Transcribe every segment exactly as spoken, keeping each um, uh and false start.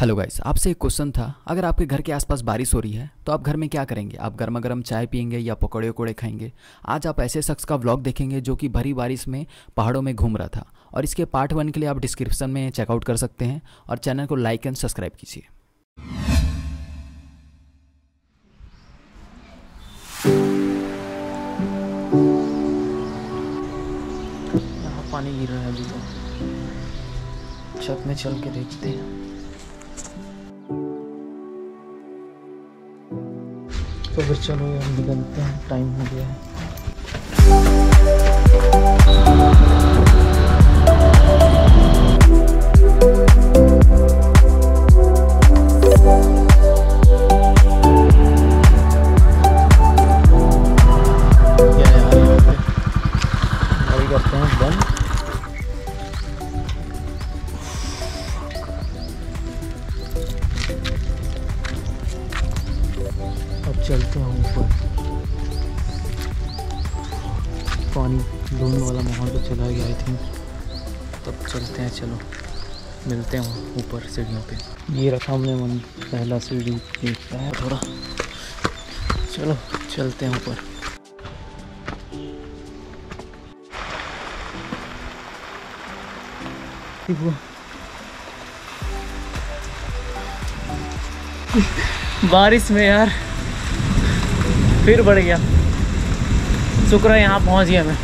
Hello guys, आपसे एक question था। अगर आपके घर के आसपास बारिश हो रही है तो आप घर में क्या करेंगे? आप गर्मा गर्म चाय पियेंगे या पकौड़े वकौड़े खाएंगे? आज आप ऐसे शख्स का व्लॉग देखेंगे जो कि भरी बारिश में पहाड़ों में घूम रहा था, और इसके पार्ट वन के लिए आप डिस्क्रिप्शन में चेकआउट कर सकते हैं और चैनल को लाइक एंड सब्सक्राइब कीजिए। यहाँ पानी गिर रहा है अभी, तो छत में चल के देखते हैं। तो फिर चलो हम निकलते हैं, टाइम हो गया है। क्या है यार, यहाँ पे गाड़ी करते हैं बंद। अब चलते हैं ऊपर। पानी ढूंढने वाला माहौल तो चला गया आई थिंक, तब चलते हैं। चलो मिलते हैं वहाँ ऊपर सीढ़ियों पे। ये रखा हमने मन पहला सीढ़ी देखता है थोड़ा। चलो चलते हैं ऊपर। बारिश में यार फिर बढ़ गया। शुक्र है यहाँ पहुँच गया मैं।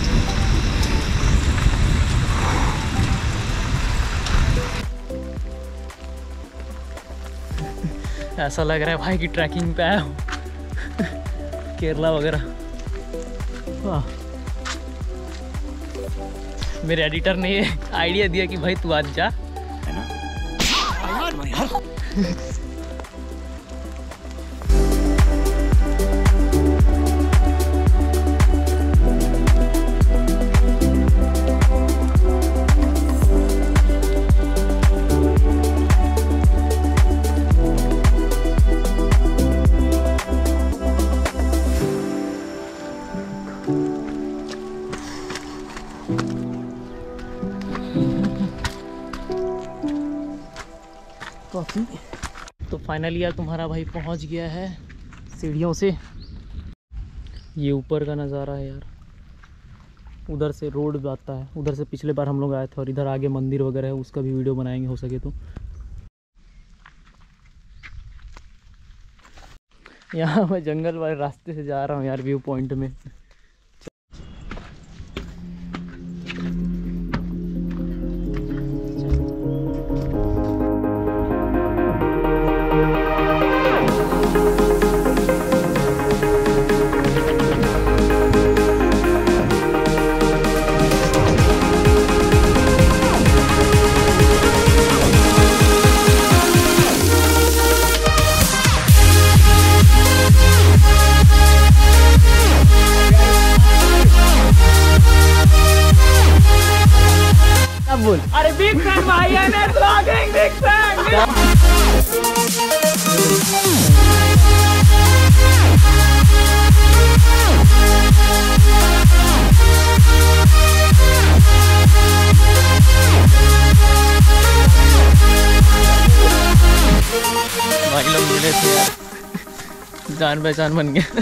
ऐसा लग रहा है भाई कि ट्रैकिंग पे आया हूँ केरला वगैरह। वाह, मेरे एडिटर ने ये आइडिया दिया कि भाई तू आज जा, है ना यार। तो फाइनली यार तुम्हारा भाई पहुंच गया है सीढ़ियों से। ये ऊपर का नज़ारा है यार, उधर से रोड आता है, उधर से पिछले बार हम लोग आए थे, और इधर आगे मंदिर वगैरह है, उसका भी वीडियो बनाएंगे हो सके तो। यहाँ मैं जंगल वाले रास्ते से जा रहा हूँ यार व्यू पॉइंट में। अरे बिग फैन भाई है ने ब्लॉगिंग बिग फैन। भाई लोग मिले थे यार, जान पहचान बन गया।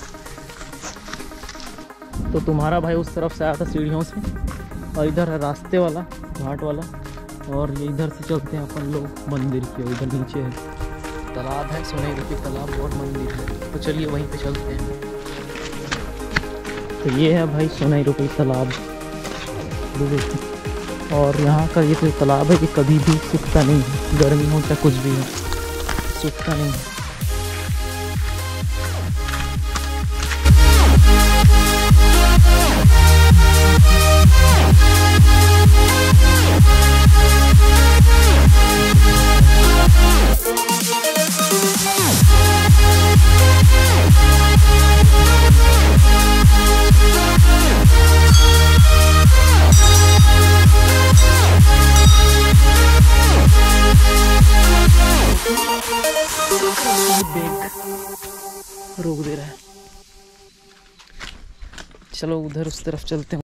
तो तुम्हारा भाई उस तरफ से आया था सीढ़ियों से, और इधर है रास्ते वाला घाट वाला, और ये इधर से चलते हैं अपन लोग मंदिर की। इधर नीचे है तालाब है, सुनहरे की तालाब और मंदिर है, तो चलिए वहीं पे चलते हैं। तो ये है भाई सुनहरे की तालाब, और यहाँ का ये तो तालाब है कि कभी भी सूखता नहीं है, गर्मी हो चाहे कुछ भी हो सूखता नहीं है। रोक दे रहा है। चलो उधर उस तरफ चलते हैं।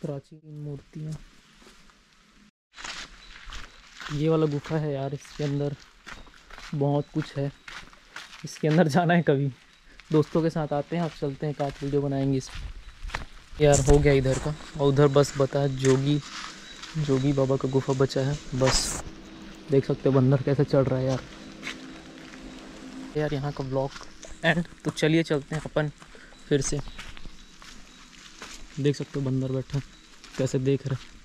प्राचीन मूर्तियाँ। ये वाला गुफा है यार, इसके अंदर बहुत कुछ है। इसके अंदर जाना है कभी, दोस्तों के साथ आते हैं, आप चलते हैं, एक आध वीडियो बनाएंगे इस यार। हो गया इधर का, और उधर बस बता है जोगी जोगी बाबा का गुफा बचा है बस। देख सकते हो बंदर कैसे चढ़ रहा है यार। यार यहाँ का ब्लॉग एंड, तो चलिए चलते हैं अपन फिर से। देख सकते हो बंदर बैठा कैसे देख रहे।